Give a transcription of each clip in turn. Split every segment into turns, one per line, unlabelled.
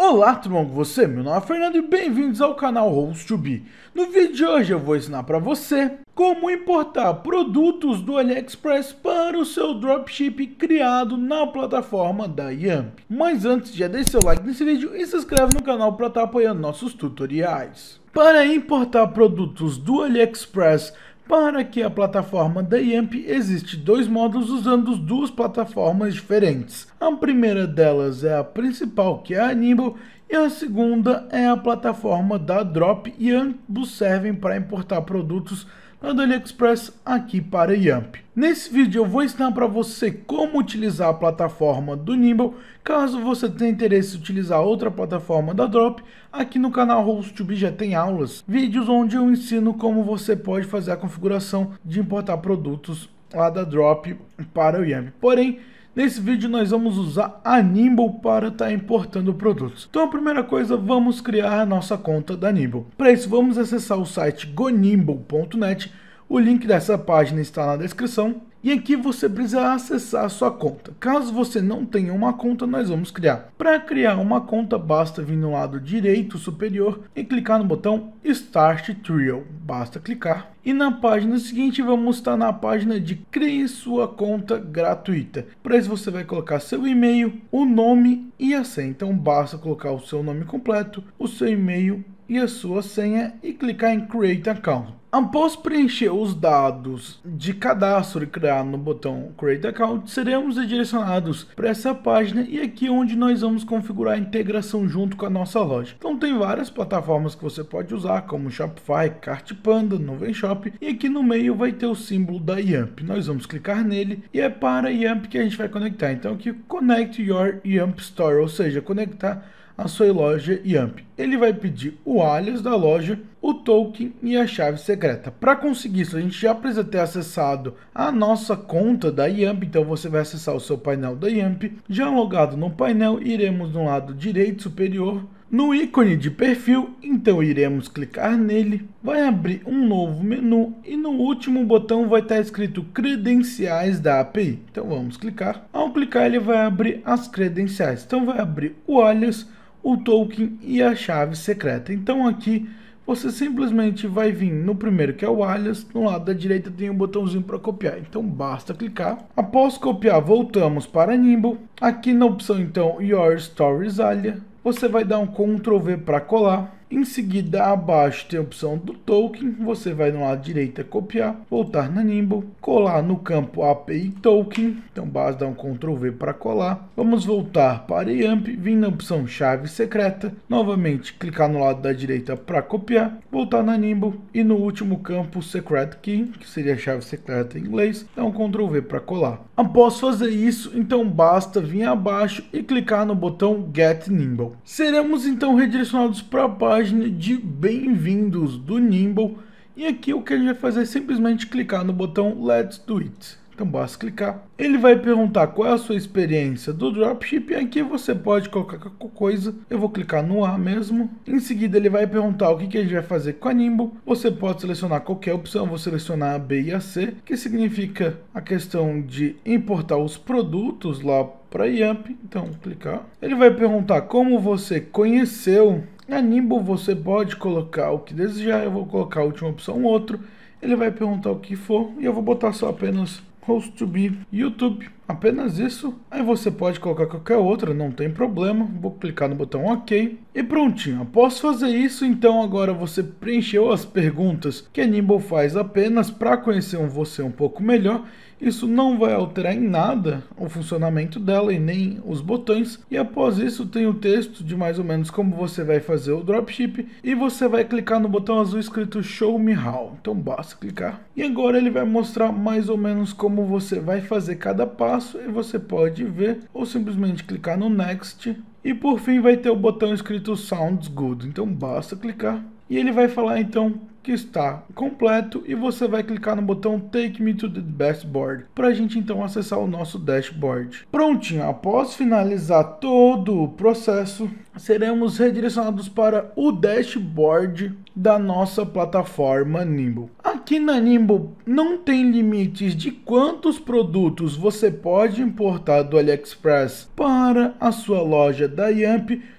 Olá, tudo bom com você? Meu nome é Fernando e bem-vindos ao canal Host2Be. No vídeo de hoje eu vou ensinar para você como importar produtos do AliExpress para o seu dropship criado na plataforma da Yamp. Mas antes, já deixe seu like nesse vídeo e se inscreve no canal para estar apoiando nossos tutoriais. Para importar produtos do AliExpress para que a plataforma da Yamp, existe dois módulos usando duas plataformas diferentes. A primeira delas é a principal, que é a Nimble, e a segunda é a plataforma da Drop, e ambos servem para importar produtos do AliExpress aqui para a Yamp. Nesse vídeo eu vou ensinar para você como utilizar a plataforma do Nimble. Caso você tenha interesse em utilizar outra plataforma da Drop, aqui no canal Host2Be já tem aulas, vídeos onde eu ensino como você pode fazer a configuração de importar produtos lá da Drop para o Yamp. Porém, nesse vídeo nós vamos usar a Nimble para estar importando produtos. Então a primeira coisa, vamos criar a nossa conta da Nimble. Para isso vamos acessar o site gonimble.net. O link dessa página está na descrição. E aqui você precisa acessar a sua conta. Caso você não tenha uma conta, nós vamos criar. Para criar uma conta, basta vir no lado direito superior e clicar no botão Start Trial. Basta clicar. E na página seguinte, vamos estar na página de Crie sua conta gratuita. Para isso você vai colocar seu e-mail, o nome e a senha. Então basta colocar o seu nome completo, o seu e-mail e a sua senha e clicar em Create Account. Após preencher os dados de cadastro e criar no botão Create Account, seremos redirecionados para essa página e aqui é onde nós vamos configurar a integração junto com a nossa loja. Então tem várias plataformas que você pode usar, como Shopify, Cartpanda, Nuvem Shop, e aqui no meio vai ter o símbolo da Yamp. Nós vamos clicar nele e é para a Yamp que a gente vai conectar. Então aqui Connect Your Yamp Store, ou seja, conectar a sua loja Yamp. Ele vai pedir o alias da loja, o token e a chave secreta. Para conseguir isso, a gente já precisa ter acessado a nossa conta da Yamp, então você vai acessar o seu painel da Yamp. Já logado no painel, iremos no lado direito superior, no ícone de perfil, então iremos clicar nele, vai abrir um novo menu e no último botão vai estar escrito credenciais da API. Então vamos clicar. Ao clicar ele vai abrir as credenciais, então vai abrir o alias, o token e a chave secreta. Então aqui você simplesmente vai vir no primeiro, que é o alias, no lado da direita tem um botãozinho para copiar, então basta clicar. Após copiar, voltamos para Nimble, aqui na opção então Your Stories Alia, você vai dar um Ctrl V para colar. Em seguida, abaixo tem a opção do token, você vai no lado direito copiar, voltar na Nimble, colar no campo API Token, então basta dar um Ctrl V para colar. Vamos voltar para Yamp, vir na opção chave secreta, novamente clicar no lado da direita para copiar, voltar na Nimble e no último campo Secret Key, que seria a chave secreta em inglês, dar um Ctrl V para colar. Após fazer isso, então basta vir abaixo e clicar no botão Get Nimble. Seremos então redirecionados para a página de bem-vindos do Nimble e aqui o que a gente vai fazer é simplesmente clicar no botão Let's Do It. Então basta clicar. Ele vai perguntar qual é a sua experiência do dropship e aqui você pode colocar qualquer coisa. Eu vou clicar no A mesmo. Em seguida ele vai perguntar o que a gente vai fazer com a Nimble. Você pode selecionar qualquer opção, vou selecionar a B e a C, que significa a questão de importar os produtos lá para Yamp. Então clicar. Ele vai perguntar como você conheceu a Nimble, você pode colocar o que desejar. Eu vou colocar a última opção, outro. Ele vai perguntar o que for e eu vou botar só apenas Host2Be YouTube, apenas isso. Aí você pode colocar qualquer outra, não tem problema. Vou clicar no botão OK e prontinho. Após fazer isso, então agora você preencheu as perguntas que a Nimble faz apenas para conhecer você um pouco melhor. Isso não vai alterar em nada o funcionamento dela e nem os botões. E após isso tem o texto de mais ou menos como você vai fazer o dropship. E você vai clicar no botão azul escrito Show Me How. Então basta clicar. E agora ele vai mostrar mais ou menos como você vai fazer cada passo. E você pode ver ou simplesmente clicar no Next. E por fim vai ter o botão escrito Sounds Good. Então basta clicar. E ele vai falar então que está completo e você vai clicar no botão Take Me to the Dashboard para a gente então acessar o nosso dashboard. Prontinho, após finalizar todo o processo, seremos redirecionados para o dashboard da nossa plataforma Nimble. Aqui na Nimble não tem limites de quantos produtos você pode importar do AliExpress para a sua loja da Yamp.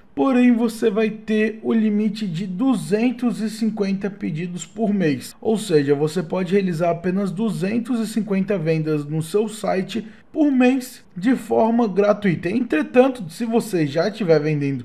Porém, você vai ter o limite de 250 pedidos por mês. Ou seja, você pode realizar apenas 250 vendas no seu site por mês de forma gratuita. Entretanto, se você já estiver vendendo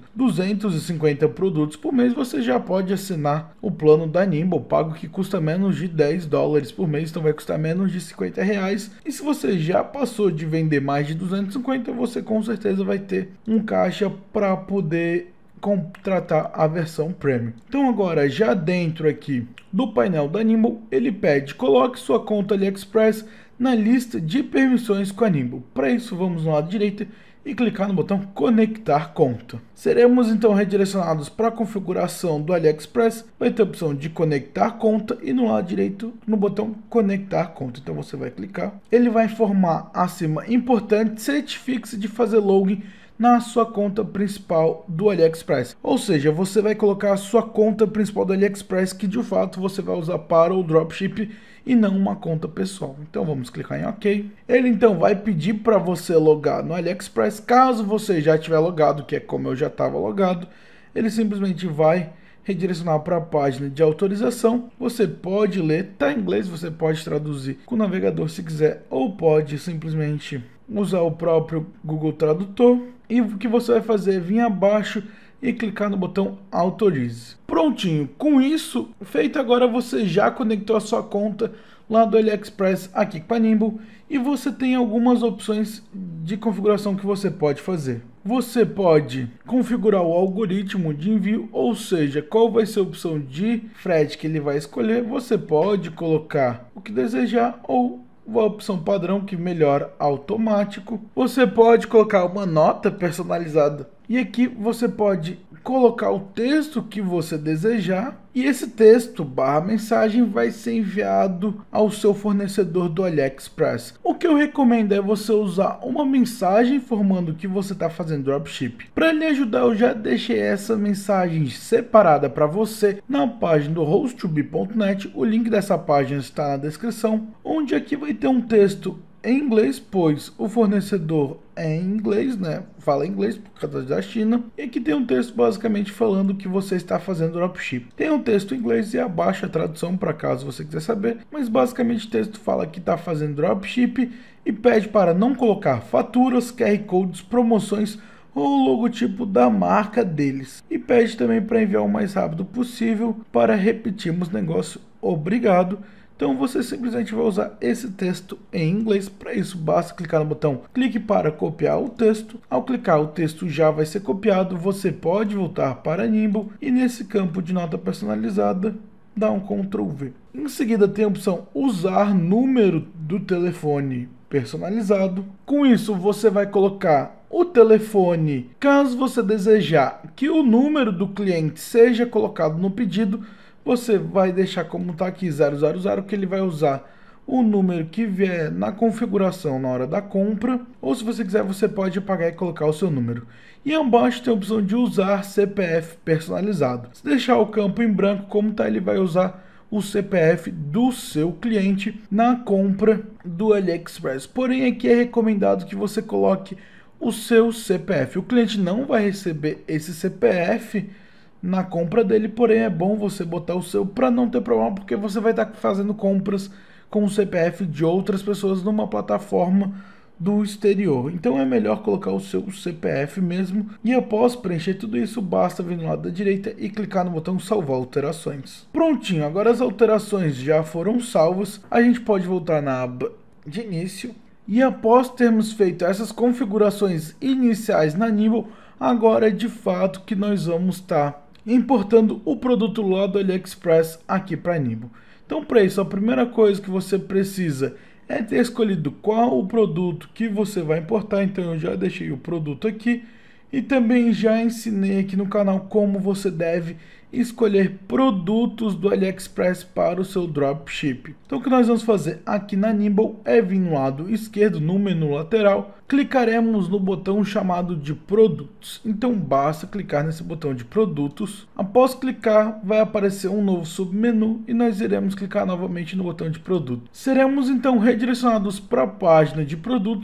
250 produtos por mês, você já pode assinar o plano da Nimble, pago que custa menos de $10 por mês, então vai custar menos de R$50. E se você já passou de vender mais de 250, você com certeza vai ter um caixa para poder contratar a versão Premium. Então agora, já dentro aqui do painel da Nimble, ele pede: coloque sua conta AliExpress na lista de permissões com a Nimble. Para isso, vamos no lado direito e clicar no botão Conectar Conta. Seremos então redirecionados para a configuração do AliExpress. Vai ter a opção de Conectar Conta e no lado direito no botão Conectar Conta. Então você vai clicar. Ele vai informar acima: importante, certifique-se de fazer login na sua conta principal do AliExpress. Ou seja, você vai colocar a sua conta principal do AliExpress, que de fato você vai usar para o dropship e não uma conta pessoal. Então vamos clicar em OK. Ele então vai pedir para você logar no AliExpress. Caso você já tiver logado, que é como eu já estava logado, ele simplesmente vai redirecionar para a página de autorização. Você pode ler, tá em inglês, você pode traduzir com o navegador se quiser, ou pode simplesmente usar o próprio Google Tradutor. E o que você vai fazer é vir abaixo e clicar no botão Autorize. Prontinho, com isso feito, agora você já conectou a sua conta lá do AliExpress aqui com a Nimble e você tem algumas opções de configuração que você pode fazer. Você pode configurar o algoritmo de envio, ou seja, qual vai ser a opção de frete que ele vai escolher. Você pode colocar o que desejar ou a opção padrão, que melhora automático. Você pode colocar uma nota personalizada e aqui você pode colocar o texto que você desejar e esse texto / mensagem vai ser enviado ao seu fornecedor do AliExpress. O que eu recomendo é você usar uma mensagem informando que você está fazendo dropship. Para lhe ajudar, eu já deixei essa mensagem separada para você na página do hosttobe.net. O link dessa página está na descrição, onde aqui vai ter um texto em inglês, pois o fornecedor é em inglês, né? Fala inglês por causa da China. E aqui tem um texto basicamente falando que você está fazendo dropship. Tem um texto em inglês e abaixo a tradução para caso você quiser saber. Mas basicamente o texto fala que está fazendo dropship e pede para não colocar faturas, QR codes, promoções ou o logotipo da marca deles. E pede também para enviar o mais rápido possível para repetirmos negócio. Obrigado. Então você simplesmente vai usar esse texto em inglês. Para isso basta clicar no botão clique para copiar o texto. Ao clicar, o texto já vai ser copiado. Você pode voltar para a Nimble e nesse campo de nota personalizada dá um Ctrl V. Em seguida tem a opção usar número do telefone personalizado. Com isso você vai colocar o telefone. Caso você desejar que o número do cliente seja colocado no pedido, você vai deixar como está aqui 000, que ele vai usar o número que vier na configuração na hora da compra, ou se você quiser você pode apagar e colocar o seu número. E abaixo tem a opção de usar CPF personalizado. Se deixar o campo em branco como está, ele vai usar o CPF do seu cliente na compra do AliExpress. Porém aqui é recomendado que você coloque o seu CPF. O cliente não vai receber esse CPF na compra dele, porém é bom você botar o seu para não ter problema, porque você vai estar fazendo compras com o CPF de outras pessoas numa plataforma do exterior. Então é melhor colocar o seu CPF mesmo. E após preencher tudo isso, basta vir no lado da direita e clicar no botão salvar alterações. Prontinho, agora as alterações já foram salvas. A gente pode voltar na aba de início. E após termos feito essas configurações iniciais na Nimble, agora é de fato que nós vamos estar importando o produto lá do AliExpress aqui para a Nimble. Então para isso a primeira coisa que você precisa é ter escolhido qual o produto que você vai importar. Então eu já deixei o produto aqui e também já ensinei aqui no canal como você deve escolher produtos do AliExpress para o seu dropship. Então o que nós vamos fazer aqui na Nimble é vir no lado esquerdo, no menu lateral, clicaremos no botão chamado de produtos. Então basta clicar nesse botão de produtos. Após clicar, vai aparecer um novo submenu e nós iremos clicar novamente no botão de produto. Seremos então redirecionados para a página de produtos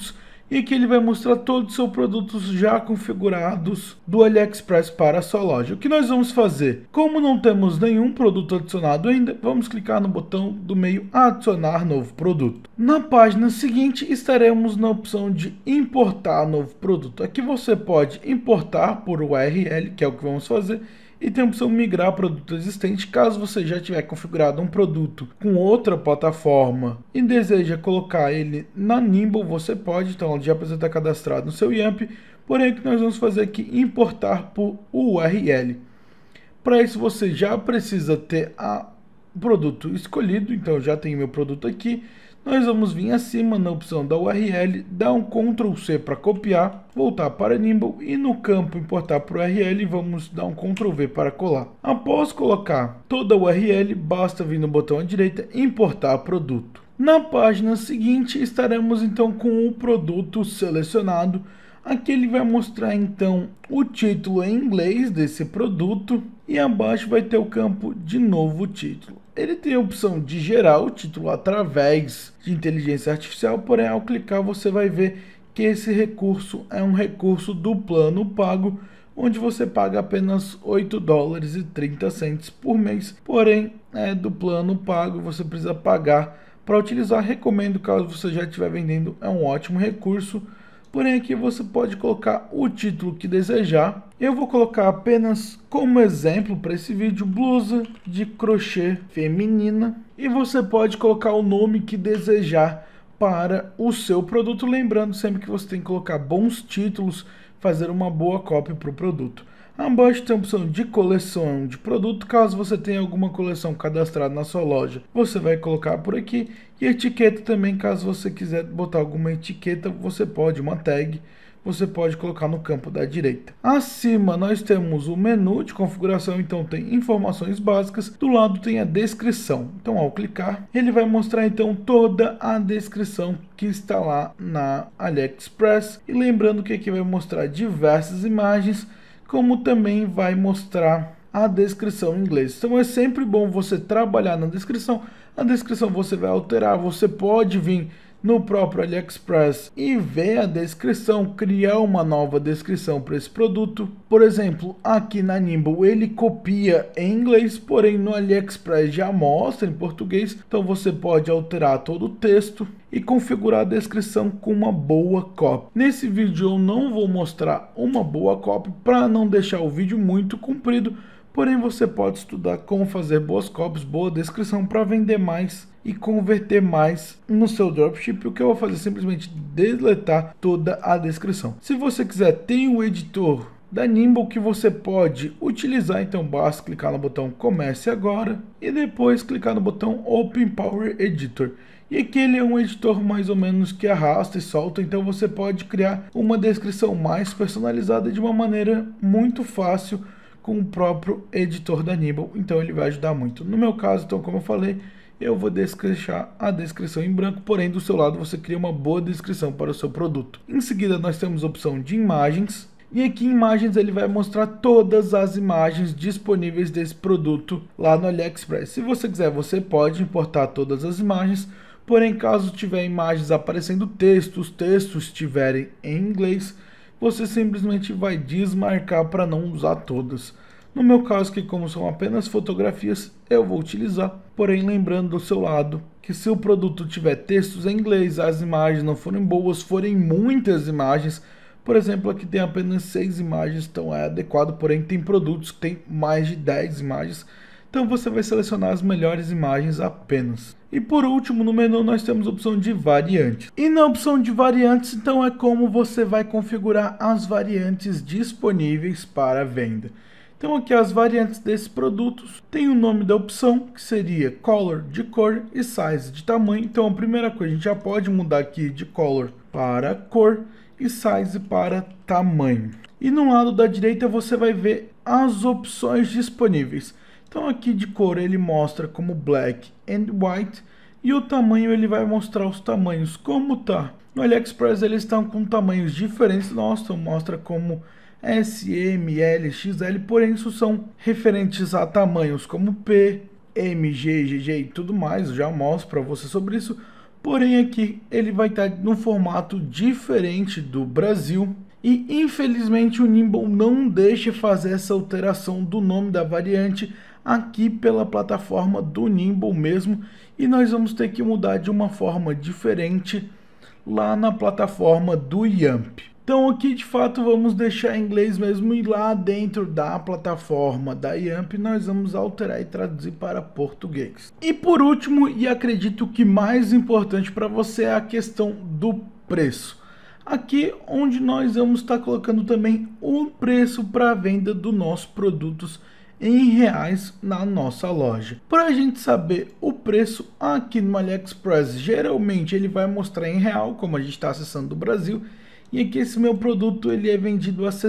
E aqui ele vai mostrar todos os seus produtos já configurados do AliExpress para a sua loja. O que nós vamos fazer? Como não temos nenhum produto adicionado ainda, vamos clicar no botão do meio adicionar novo produto. Na página seguinte estaremos na opção de importar novo produto. Aqui você pode importar por URL, que é o que vamos fazer, e tem a opção migrar produto existente. Caso você já tiver configurado um produto com outra plataforma e deseja colocar ele na Nimble, você pode, então ele já precisa estar cadastrado no seu YAMP, porém o que nós vamos fazer aqui importar por URL. Para isso você já precisa ter o produto escolhido, então eu já tenho meu produto aqui. Nós vamos vir acima na opção da URL, dar um Ctrl C para copiar, voltar para Nimble e no campo importar para o URL vamos dar um Ctrl V para colar. Após colocar toda a URL, basta vir no botão à direita importar produto. Na página seguinte estaremos então com o produto selecionado. Aqui ele vai mostrar então o título em inglês desse produto e abaixo vai ter o campo de novo título. Ele tem a opção de gerar o título através de inteligência artificial, porém ao clicar você vai ver que esse recurso é um recurso do plano pago, onde você paga apenas $8,30 por mês, porém é do plano pago, você precisa pagar para utilizar. Recomendo caso você já estiver vendendo, é um ótimo recurso. Porém aqui você pode colocar o título que desejar. Eu vou colocar apenas como exemplo para esse vídeo, blusa de crochê feminina. E você pode colocar o nome que desejar para o seu produto. Lembrando sempre que você tem que colocar bons títulos, fazer uma boa cópia para o produto. Abaixo tem a opção de coleção de produto. Caso você tenha alguma coleção cadastrada na sua loja, você vai colocar por aqui. E etiqueta também, caso você quiser botar alguma etiqueta, você pode, uma tag, você pode colocar no campo da direita. Acima nós temos o menu de configuração, então tem informações básicas. Do lado tem a descrição. Então ao clicar, ele vai mostrar então toda a descrição que está lá na AliExpress. E lembrando que aqui vai mostrar diversas imagens, como também vai mostrar a descrição em inglês. Então é sempre bom você trabalhar na descrição. A descrição você vai alterar, você pode vir no próprio AliExpress e ver a descrição, criar uma nova descrição para esse produto. Por exemplo, aqui na Nimble ele copia em inglês, porém no AliExpress já mostra em português, então você pode alterar todo o texto e configurar a descrição com uma boa copy. Nesse vídeo eu não vou mostrar uma boa copy para não deixar o vídeo muito comprido, porém você pode estudar como fazer boas copies, boa descrição para vender mais e converter mais no seu dropship. O que eu vou fazer é simplesmente deletar toda a descrição. Se você quiser, tem um editor da Nimble que você pode utilizar, então basta clicar no botão Comece Agora e depois clicar no botão Open Power Editor. E aqui ele é um editor mais ou menos que arrasta e solta, então você pode criar uma descrição mais personalizada de uma maneira muito fácil com o próprio editor da Nimble, então ele vai ajudar muito. No meu caso, então, como eu falei, eu vou deixar a descrição em branco, porém do seu lado você cria uma boa descrição para o seu produto. Em seguida nós temos a opção de imagens, e aqui em imagens ele vai mostrar todas as imagens disponíveis desse produto lá no AliExpress. Se você quiser, você pode importar todas as imagens, porém caso tiver imagens aparecendo texto, os textos estiverem em inglês, você simplesmente vai desmarcar para não usar todas. No meu caso, que como são apenas fotografias, eu vou utilizar. Porém, lembrando do seu lado que se o produto tiver textos em inglês, as imagens não forem boas, forem muitas imagens, por exemplo, aqui tem apenas 6 imagens, então é adequado, porém tem produtos que tem mais de 10 imagens, então você vai selecionar as melhores imagens apenas. E por último, no menu nós temos a opção de variantes. E na opção de variantes, então é como você vai configurar as variantes disponíveis para venda. Então aqui as variantes desses produtos tem o nome da opção, que seria Color de cor e Size de tamanho. Então a primeira coisa, a gente já pode mudar aqui de Color para cor e Size para tamanho. E no lado da direita você vai ver as opções disponíveis. Então aqui de cor ele mostra como Black and White e o tamanho ele vai mostrar os tamanhos como tá. No AliExpress eles estão com tamanhos diferentes, então mostra como S, M, L, XL, porém isso são referentes a tamanhos como P, M, G, GG e tudo mais, eu já mostro para você sobre isso. porém aqui ele vai estar no formato diferente do Brasil. E infelizmente o Nimble não deixa fazer essa alteração do nome da variante aqui pela plataforma do Nimble mesmo, e nós vamos ter que mudar de uma forma diferente lá na plataforma do YAMP. Então aqui de fato vamos deixar em inglês mesmo, e lá dentro da plataforma da YAMP nós vamos alterar e traduzir para português. E por último, e acredito que mais importante para você, é a questão do preço. Aqui onde nós vamos estar colocando também o preço para a venda dos nossos produtos em reais na nossa loja. Para a gente saber o preço aqui no AliExpress, geralmente ele vai mostrar em real, como a gente está acessando do Brasil, e aqui esse meu produto ele é vendido a R$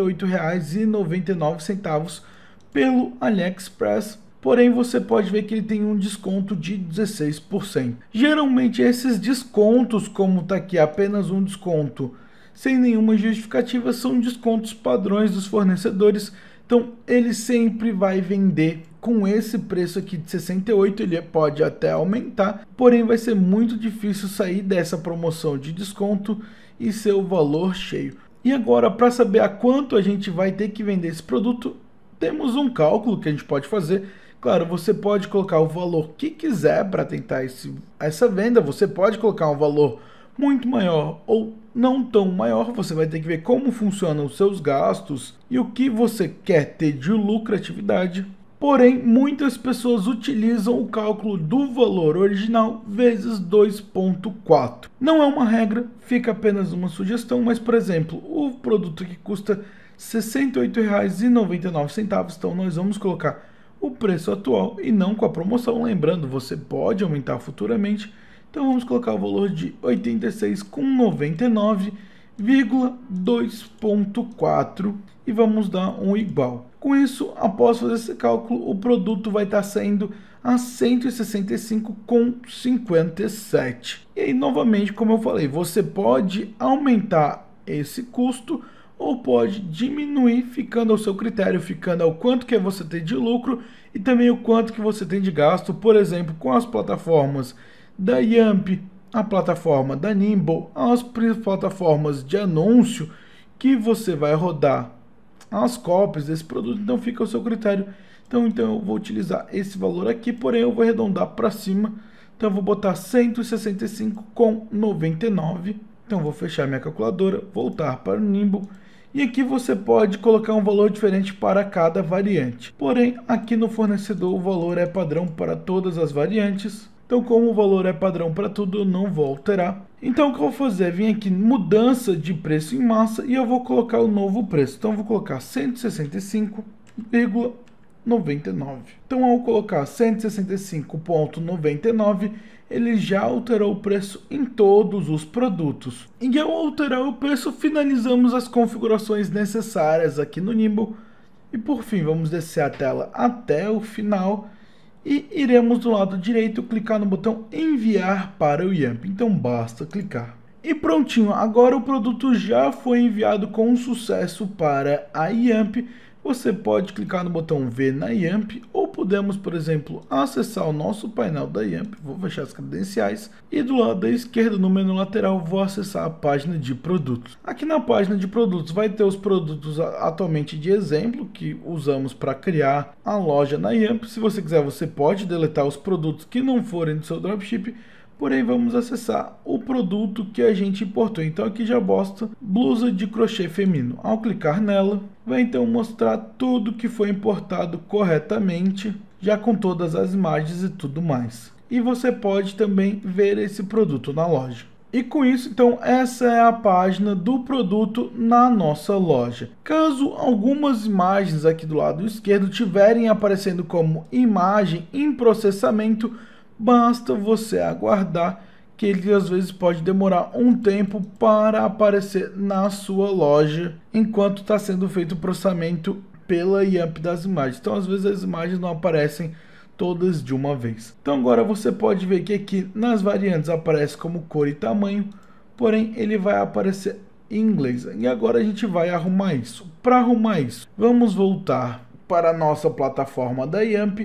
68,99 pelo AliExpress. Porém, você pode ver que ele tem um desconto de 16%. Geralmente, esses descontos, como está aqui apenas um desconto sem nenhuma justificativa, são descontos padrões dos fornecedores. Então, ele sempre vai vender com esse preço aqui de 68, ele pode até aumentar, porém vai ser muito difícil sair dessa promoção de desconto e ser o valor cheio. E agora, para saber a quanto a gente vai ter que vender esse produto, temos um cálculo que a gente pode fazer. Claro, você pode colocar o valor que quiser para tentar essa venda, você pode colocar um valor muito maior ou não tão maior, você vai ter que ver como funcionam os seus gastos e o que você quer ter de lucratividade. Porém, muitas pessoas utilizam o cálculo do valor original vezes 2,4. Não é uma regra, fica apenas uma sugestão, mas por exemplo, o produto que custa R$ 68,99, então nós vamos colocar o preço atual e não com a promoção. Lembrando, você pode aumentar futuramente, então vamos colocar o valor de R$ 86,99,2,4 e vamos dar um igual. Com isso, após fazer esse cálculo, o produto vai estar saindo a R$ 165,57. E aí, novamente, como eu falei, você pode aumentar esse custo ou pode diminuir, ficando ao seu critério, ficando ao quanto que você tem de lucro e também o quanto que você tem de gasto, por exemplo, com as plataformas da YAMP, a plataforma da Nimble, as plataformas de anúncio que você vai rodar as cópias desse produto, então fica ao seu critério. Então eu vou utilizar esse valor aqui, porém eu vou arredondar para cima, então eu vou botar 165,99. Então vou fechar minha calculadora, voltar para o Nimble, e aqui você pode colocar um valor diferente para cada variante. Porém, aqui no fornecedor o valor é padrão para todas as variantes. Então, como o valor é padrão para tudo, eu não vou alterar. Então, o que eu vou fazer é vir aqui em mudança de preço em massa e eu vou colocar o novo preço. Então, eu vou colocar 165,99. Então, ao colocar 165,99, ele já alterou o preço em todos os produtos. E ao alterar o preço, finalizamos as configurações necessárias aqui no Nimble. E por fim, vamos descer a tela até o final e iremos do lado direito clicar no botão enviar para o YAMP. Então basta clicar. E prontinho, agora o produto já foi enviado com sucesso para a YAMP. Você pode clicar no botão V na YAMP, ou podemos, por exemplo, acessar o nosso painel da YAMP. Vou fechar as credenciais e do lado da esquerda, no menu lateral, vou acessar a página de produtos. Aqui na página de produtos vai ter os produtos atualmente de exemplo que usamos para criar a loja na YAMP. Se você quiser, você pode deletar os produtos que não forem do seu dropship. Porém, vamos acessar o produto que a gente importou. Então aqui já basta blusa de crochê feminino. Ao clicar nela, vai então mostrar tudo que foi importado corretamente, já com todas as imagens e tudo mais. E você pode também ver esse produto na loja. E com isso, então, essa é a página do produto na nossa loja. Caso algumas imagens aqui do lado esquerdo tiverem aparecendo como imagem em processamento, basta você aguardar, que ele às vezes pode demorar um tempo para aparecer na sua loja, enquanto está sendo feito o processamento pela YAMP das imagens. Então às vezes as imagens não aparecem todas de uma vez. Então agora você pode ver que aqui nas variantes aparece como cor e tamanho, porém ele vai aparecer em inglês. E agora a gente vai arrumar isso. Para arrumar isso, vamos voltar para a nossa plataforma da YAMP.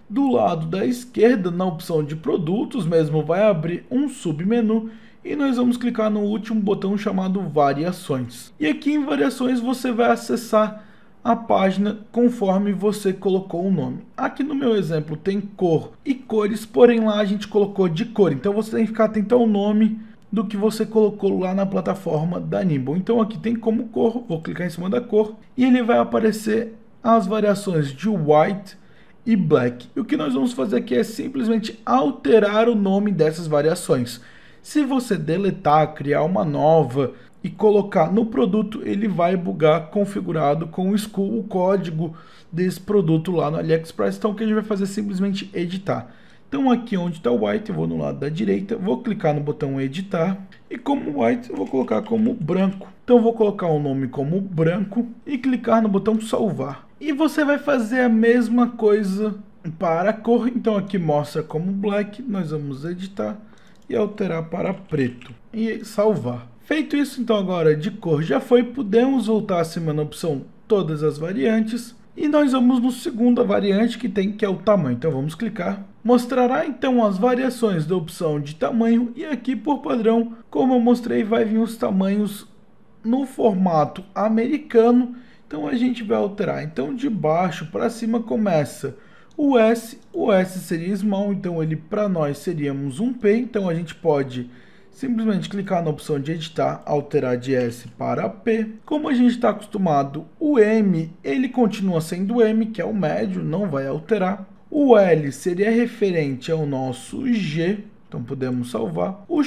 Do lado da esquerda, na opção de produtos mesmo, vai abrir um submenu e nós vamos clicar no último botão chamado variações. E aqui em variações você vai acessar a página conforme você colocou o nome. Aqui no meu exemplo tem cor e cores, porém lá a gente colocou de cor. Então você tem que ficar atento ao nome do que você colocou lá na plataforma da Nimble. Então aqui tem como cor, vou clicar em cima da cor e ele vai aparecer as variações de white e black. E o que nós vamos fazer aqui é simplesmente alterar o nome dessas variações. Se você deletar, criar uma nova e colocar no produto, ele vai bugar configurado com o código desse produto lá no AliExpress. Então o que a gente vai fazer é simplesmente editar. Então aqui onde está o white, eu vou no lado da direita, vou clicar no botão editar e como white eu vou colocar como branco. Então eu vou colocar o nome como branco e clicar no botão salvar. E você vai fazer a mesma coisa para a cor. Então aqui mostra como black, nós vamos editar e alterar para preto e salvar. Feito isso, então agora de cor já foi, podemos voltar acima na opção todas as variantes e nós vamos no segunda variante que é o tamanho. Então vamos clicar, mostrará então as variações da opção de tamanho e aqui por padrão, como eu mostrei, vai vir os tamanhos no formato americano. Então a gente vai alterar, então de baixo para cima começa o S seria small, então ele para nós seríamos um P, então a gente pode simplesmente clicar na opção de editar, alterar de S para P. Como a gente está acostumado, o M, ele continua sendo M, que é o médio, não vai alterar. O L seria referente ao nosso G, então podemos salvar. O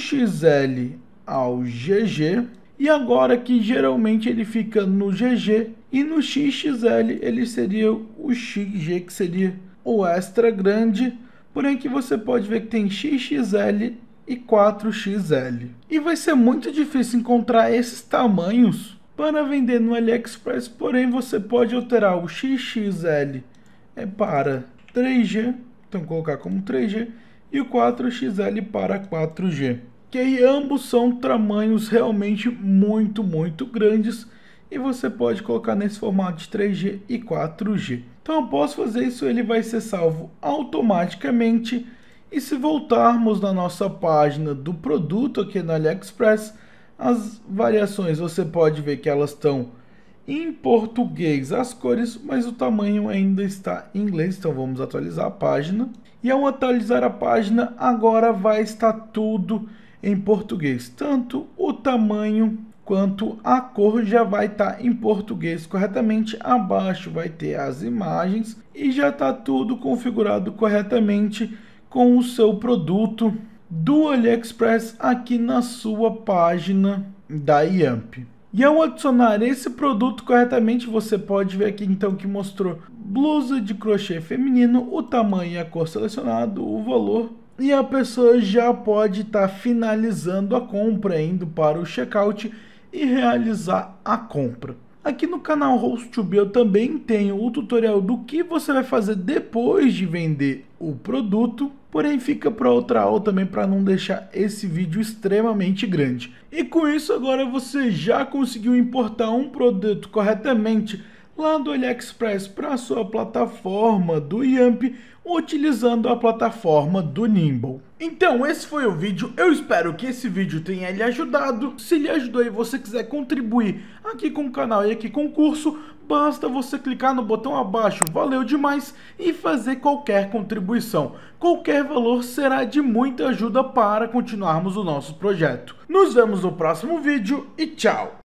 XL ao GG. E agora que geralmente ele fica no GG e no XXL ele seria o XG, que seria o extra grande. Porém que você pode ver que tem XXL e 4XL. E vai ser muito difícil encontrar esses tamanhos para vender no AliExpress, porém você pode alterar o XXL para 3G, então colocar como 3G, e o 4XL para 4G. Que aí ambos são tamanhos realmente muito grandes e você pode colocar nesse formato de 3G e 4G. Então após fazer isso ele vai ser salvo automaticamente. E se voltarmos na nossa página do produto aqui no AliExpress, as variações você pode ver que elas estão em português as cores, mas o tamanho ainda está em inglês, então vamos atualizar a página. E ao atualizar a página, agora vai estar tudo em português, tanto o tamanho quanto a cor já vai estar em português corretamente. Abaixo vai ter as imagens e já está tudo configurado corretamente com o seu produto do AliExpress aqui na sua página da Yamp. E ao adicionar esse produto corretamente, você pode ver aqui então que mostrou blusa de crochê feminino, o tamanho e a cor selecionado, o valor, e a pessoa já pode estar finalizando a compra, indo para o checkout e realizar a compra. Aqui no canal Roast2B eu também tenho o tutorial do que você vai fazer depois de vender o produto, porém fica para outra aula também para não deixar esse vídeo extremamente grande. E com isso agora você já conseguiu importar um produto corretamente lá do AliExpress para a sua plataforma do Yamp, utilizando a plataforma do Nimble. Então esse foi o vídeo, eu espero que esse vídeo tenha lhe ajudado. Se lhe ajudou e você quiser contribuir aqui com o canal e aqui com o curso, basta você clicar no botão abaixo, valeu demais, e fazer qualquer contribuição. Qualquer valor será de muita ajuda para continuarmos o nosso projeto. Nos vemos no próximo vídeo e tchau!